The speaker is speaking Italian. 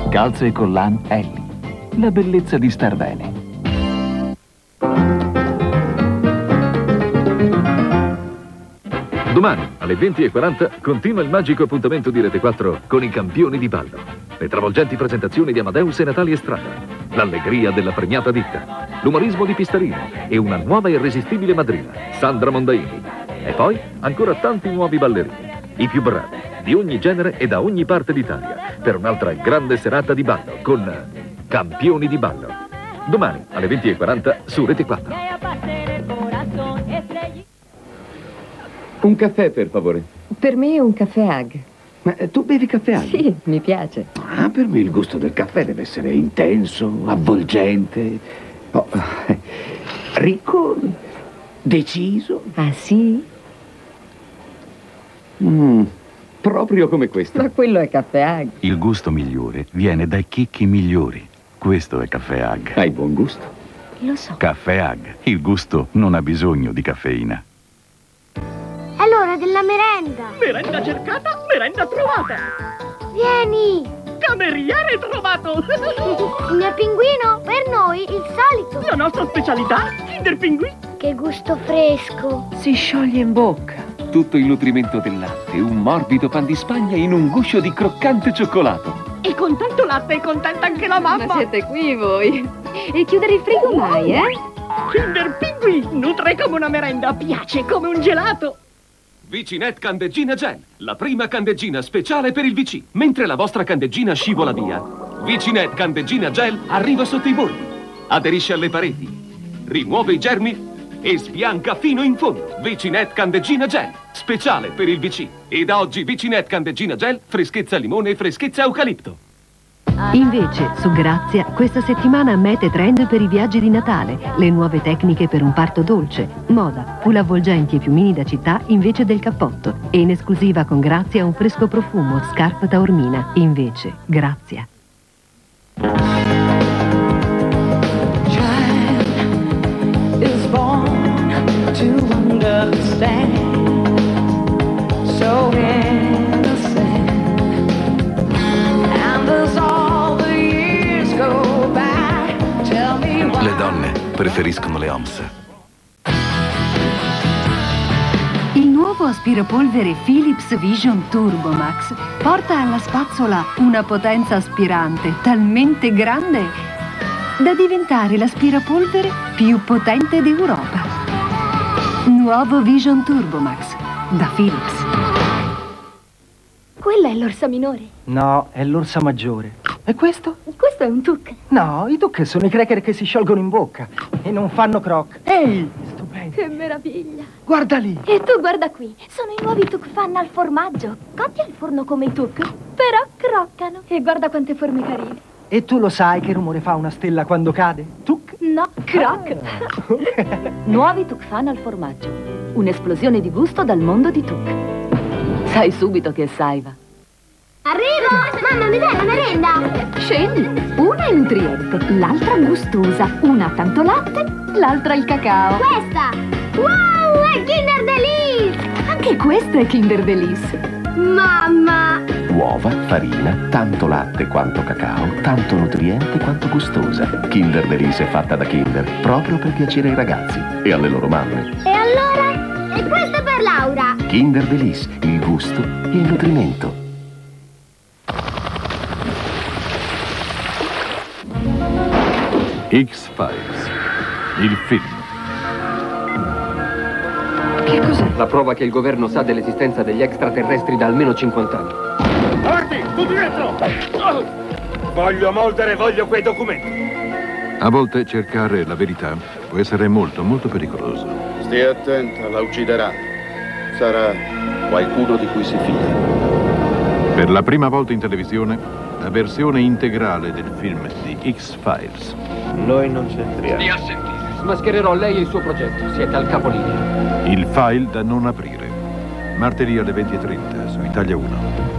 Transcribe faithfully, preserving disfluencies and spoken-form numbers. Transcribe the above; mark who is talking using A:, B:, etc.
A: Calze e collan Ellie. La bellezza di star bene.
B: Domani alle venti e quaranta continua il magico appuntamento di Rete quattro con i campioni di ballo. Le travolgenti presentazioni di Amadeus e Natalia Estrada, l'allegria della premiata ditta, l'umorismo di Pistarino e una nuova e irresistibile madrina, Sandra Mondaini. E poi ancora tanti nuovi ballerini, i più bravi, di ogni genere e da ogni parte d'Italia, per un'altra grande serata di ballo con Campioni di Ballo. Domani alle venti e quaranta su Rete quattro.
C: Un caffè, per favore.
D: Per me un caffè Ag.
C: Ma tu bevi caffè Ag?
D: Sì, mi piace.
C: Ah, per me il gusto del caffè deve essere intenso, avvolgente, oh, ricco, deciso.
D: Ah, sì?
C: Mm, proprio come questo.
D: Ma quello è caffè Ag.
E: Il gusto migliore viene dai chicchi migliori. Questo è caffè Ag.
C: Hai buon gusto.
D: Lo so.
E: Caffè Ag. Il gusto non ha bisogno di caffeina.
F: È l'ora della merenda.
G: Merenda cercata, merenda trovata.
F: Vieni.
G: Cameriere trovato.
F: Signor Pinguino, per noi il solito.
G: La nostra specialità, Kinder Pinguì.
F: Che gusto fresco.
D: Si scioglie in bocca.
C: Tutto il nutrimento del latte, un morbido pan di Spagna in un guscio di croccante cioccolato.
G: E con tanto latte è contenta anche la mamma.
D: Ma siete qui voi. E chiudere il frigo mai, eh?
G: Kinder Pinguì, nutre come una merenda, piace come un gelato.
H: Vicinet Candeggina Gel, la prima candeggina speciale per il V C. Mentre la vostra candeggina scivola via, Vicinet Candeggina Gel arriva sotto i bordi, aderisce alle pareti, rimuove i germi e sbianca fino in fondo. Vicinet Candeggina Gel, speciale per il V C. E da oggi Vicinet Candeggina Gel, freschezza limone e freschezza eucalipto.
I: Invece, su Grazia, questa settimana mete trend per i viaggi di Natale, le nuove tecniche per un parto dolce, moda, pull avvolgenti e piumini da città invece del cappotto e in esclusiva con Grazia un fresco profumo, scarpa taormina, invece Grazia.
J: Child is born to understand, so innocent, and there's all
E: le donne preferiscono le O M S.
I: Il nuovo aspirapolvere Philips Vision Turbo Max porta alla spazzola una potenza aspirante talmente grande da diventare l'aspirapolvere più potente d'Europa. Nuovo Vision Turbo Max da Philips.
F: Quella è l'orsa minore.
K: No, è l'orsa maggiore. E questo?
F: Questo è un tuc.
K: No, i tuc sono i cracker che si sciolgono in bocca e non fanno croc. Ehi, stupendo.
F: Che meraviglia.
K: Guarda lì.
F: E tu guarda qui. Sono i nuovi tuc fan al formaggio. Cotti al forno come i tuc, però croccano. E guarda quante forme carine.
K: E tu lo sai che rumore fa una stella quando cade? Tuc?
F: No, croc.
K: Ah.
D: Nuovi tuc fan al formaggio. Un'esplosione di gusto dal mondo di tuc. Sai subito che è saiva.
F: Arrivo! Mamma, mi dai la merenda?
D: Scegli. Una è nutriente, l'altra gustosa. Una ha tanto latte, l'altra il cacao.
F: Questa! Wow, è Kinder Delice!
D: Anche questo è Kinder Delice.
F: Mamma!
L: Uova, farina, tanto latte quanto cacao, tanto nutriente quanto gustosa. Kinder Delice è fatta da Kinder, proprio per piacere ai ragazzi e alle loro mamme.
F: E allora? E questo è per Laura!
L: Kinder Delice, il gusto e il nutrimento.
B: X-Files, il film.
C: Che cos'è? La prova che il governo sa dell'esistenza degli extraterrestri da almeno cinquanta anni.
M: Avanti, tu dietro! Oh! Voglio moldere, voglio quei documenti.
B: A volte cercare la verità può essere molto, molto pericoloso.
N: Stia attenta, la ucciderà. Sarà qualcuno di cui si fida.
B: Per la prima volta in televisione, la versione integrale del film di X-Files.
N: Noi non c'entriamo.
C: Stia a sentire. Smaschererò lei e il suo progetto. Siete al capolinea.
B: Il file da non aprire. Martedì alle venti e trenta su Italia uno.